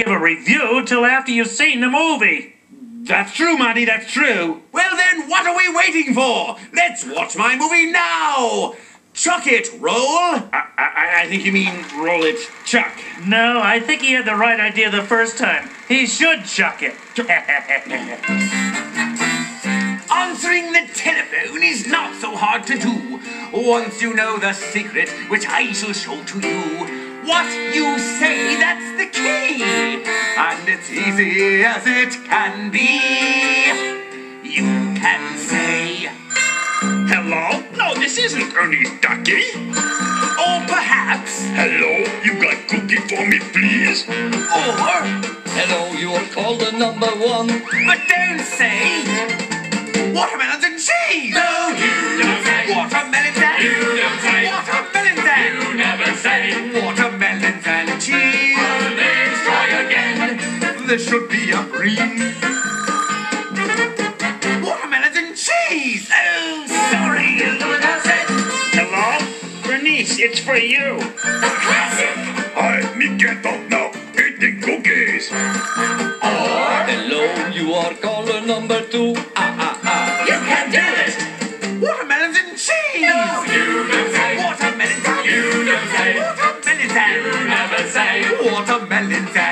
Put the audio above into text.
give a review till after you've seen the movie. That's true, Marty, that's true. Well then, what are we waiting for? Let's watch my movie now! Chuck it, roll! I think you mean roll it, Chuck. No, I think he had the right idea the first time. He should chuck it. Answering the telephone is not so hard to do. Once you know the secret, which I shall show to you. What you say, that's the key. And it's easy as it can be. You can say, Hello? No, this isn't Ernie Ducky. or perhaps, Hello? You got cookie for me, please? or, Hello, you are called the number one. but don't say, watermelons and cheese. No, you don't say. Watermelons and You don't say. watermelons and You never say. watermelons and cheese. Let's try again. There should be a breeze. Watermelons and cheese. Oh, sorry. Hello? Bernice, it's for you. Hi, me get up now. Eating cookies. Hello, you are caller number two. You can do it. Watermelons and cheese. No, you don't say. Watermelons and You don't say. watermelons and You never say. watermelons and